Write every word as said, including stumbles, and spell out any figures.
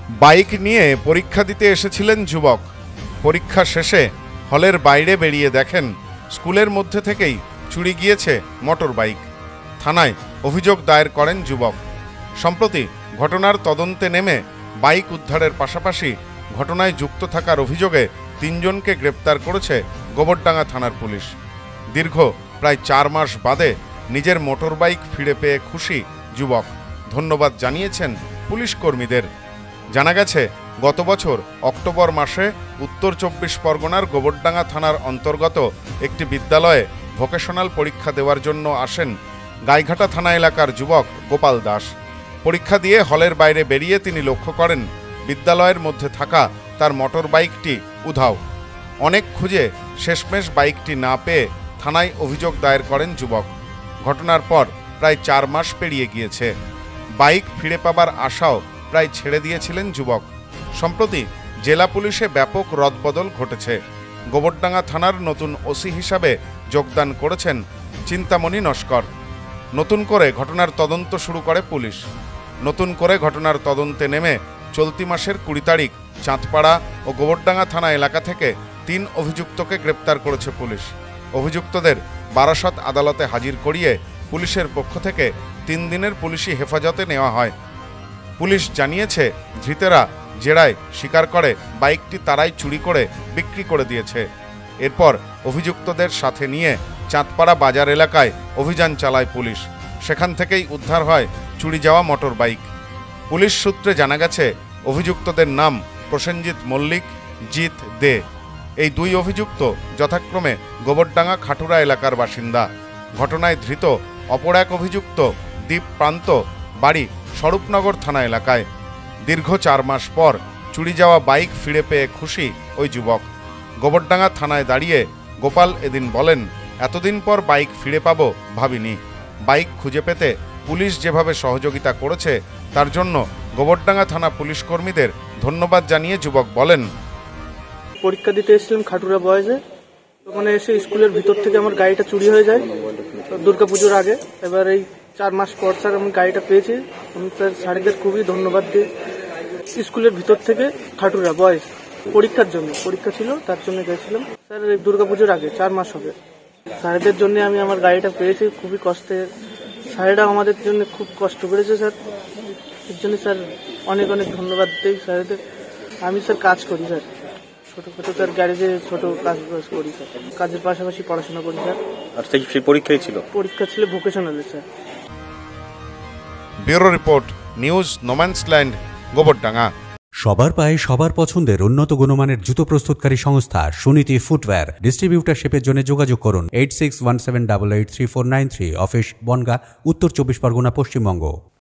Bike নিয়ে পরীক্ষা দিতে এসেছিলেন যুবক। পরীক্ষা শেষে হলের বাইরে বেরিয়ে দেখেন স্কুলের মধ্যে থেকেই চুরি গিয়েছে মোটর বাইক। থানায় অভিযোগ দায়ের করেন যুবক। সম্প্রতি ঘটনার তদন্তে নেমে বাইক উদ্ধারের পাশাপাশি ঘটনায় যুক্ত থাকার অভিযোগে তিনজনকে গ্রেপ্তার করেছে গোবরডাঙ্গা থানার পুলিশ। দীর্ঘ প্রায় চার মাস বাদে নিজের মোটর বাইক ফিরে পেয়ে খুশি যুবক। ধন্যবাদ জানিয়েছেন পুলিশ কর্মীদের। জানা গেছে, গত বছর অক্টোবর মাসে উত্তর চব্বিশ পরগনার গোবরডাঙ্গা থানার অন্তর্গত একটি বিদ্যালয়ে ভোকেশনাল পরীক্ষা দেওয়ার জন্য আসেন গাইঘাটা থানা এলাকার যুবক গোপাল দাস। পরীক্ষা দিয়ে হলের বাইরে বেরিয়ে তিনি লক্ষ্য করেন বিদ্যালয়ের মধ্যে থাকা তার মোটর বাইকটি উধাও। অনেক খুঁজে শেষমেশ বাইকটি না পেয়ে থানায় অভিযোগ দায়ের করেন যুবক। ঘটনার পর প্রায় চার মাস পেরিয়ে গিয়েছে। বাইক ফিরে পাবার আশাও প্রায় ছেড়ে দিয়েছিলেন যুবক। সম্প্রতি জেলা পুলিশে ব্যাপক রদবদল ঘটেছে। গোবরডাঙ্গা থানার নতুন ওসি হিসাবে যোগদান করেছেন চিন্তামণি নস্কর। নতুন করে ঘটনার তদন্ত শুরু করে পুলিশ। নতুন করে ঘটনার তদন্তে নেমে চলতি মাসের কুড়ি তারিখ চাঁদপাড়া ও গোবরডাঙ্গা থানা এলাকা থেকে তিন অভিযুক্তকে গ্রেপ্তার করেছে পুলিশ। অভিযুক্তদের বারাসত আদালতে হাজির করিয়ে পুলিশের পক্ষ থেকে তিন দিনের পুলিশি হেফাজতে নেওয়া হয়। পুলিশ জানিয়েছে, ধৃতেরা জেরায় স্বীকার করে বাইকটি তারাই চুরি করে বিক্রি করে দিয়েছে। এরপর অভিযুক্তদের সাথে নিয়ে চাঁদপাড়া বাজার এলাকায় অভিযান চালায় পুলিশ। সেখান থেকেই উদ্ধার হয় চুরি যাওয়া মোটর বাইক। পুলিশ সূত্রে জানা গেছে, অভিযুক্তদের নাম প্রসেনজিৎ মল্লিক, জিৎ দে। এই দুই অভিযুক্ত যথাক্রমে গোবরডাঙ্গা খাটুরা এলাকার বাসিন্দা। ঘটনায় ধৃত অপর এক অভিযুক্ত দীপ প্রান্ত, বাড়ি স্বরূপনগর থানা এলাকায়। দীর্ঘ চার মাস পর চুরি যাওয়া বাইক ফিরে পেয়ে খুশি ওই যুবক। গোবরডাঙ্গা থানায় দাঁড়িয়ে গোপাল এদিন বলেন, এতদিন পর বাইক ফিরে পাবো ভাবিনি। বাইক খুঁজে পেতে পুলিশ যেভাবে সহযোগিতা করেছে তার জন্য গোবরডাঙ্গা থানা পুলিশ কর্মীদের ধন্যবাদ জানিয়ে যুবক বলেন, পরীক্ষা দিতে এসেছিলাম খাটুরা বয়েজে। ওখানে এসে স্কুলের ভিতর থেকে আমার গাড়িটা চুরি হয়ে যায় দুর্গাপুজোর আগে। এবার এই চার মাস পর স্যার আমি গাড়িটা পেয়েছি। আমি স্যার স্যারদের খুবই ধন্যবাদ দিই। স্কুলের ভিতর থেকে খাটুরা বয়েজ পরীক্ষার জন্য পরীক্ষা ছিল, তার জন্য গেছিলাম স্যার এই দুর্গাপুজোর আগে চার মাস হবে। স্যারদের জন্য আমি আমার গাড়িটা পেয়েছি খুবই কষ্টে। স্যারেরা আমাদের জন্য খুব কষ্ট করেছে স্যার, এর জন্য স্যার অনেক অনেক ধন্যবাদ দিই স্যারদের। আমি স্যার কাজ করি স্যার, ছোটখাটো স্যার গ্যারেজে ছোট কাজ করি স্যার। কাজের পাশাপাশি পড়াশোনা করি স্যার। আর সেই পরীক্ষাই ছিল পরীক্ষা ছিল ভোকেশনালে sir. Bureau report, news no man's land, Gobardanga. সবার পায়ে সবার পছন্দের উন্নত গুণমানের জুতো প্রস্তুতকারী সংস্থা সুনীতি ফুটওয়্যার ডিস্ট্রিবিউটারশিপের জন্য যোগাযোগ করুন eight six one seven double eight three four nine three. Office Bongaon, Uttar Chabbish Pargana, Paschimbanga.